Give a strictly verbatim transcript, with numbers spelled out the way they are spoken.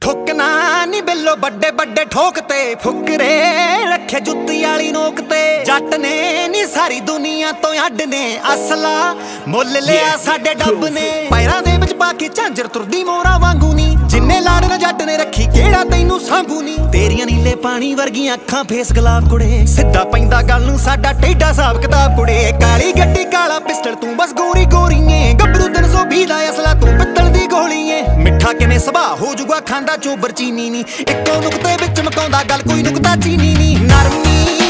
ठोकना नी बिल्लो बड़े बड़े ठोकते फुकरे रखे जुत्ती आली नोक ते जट ने नी सारी दुनिया तो अड ने असला मुल लिया साडे डब ने पैरां दे विच पा के झांजर तुरदी मोरा वांगू नी जिन्ने लाड़ न जट ने रखी केड़ा तैनू सांभू नी तेरियां नीले पानी वर्गियां अखां फेस गुलाब कुड़े सिद्धा पैंदा गल नू साडा टेढ़ा हिसाब किताब कुड़े काली गड्डी काला पिस्टल तू बस गोरी गोरी ऐ गबरू तीन सौ बीस दा असला तू पित्तल दी गोली ऐ मिठा किवें सुभा हो जूगा खांदा चोबर चीनी नी इक्को नुकते विच मकाउंदा गल कोई नुकता चीनी नी नरमी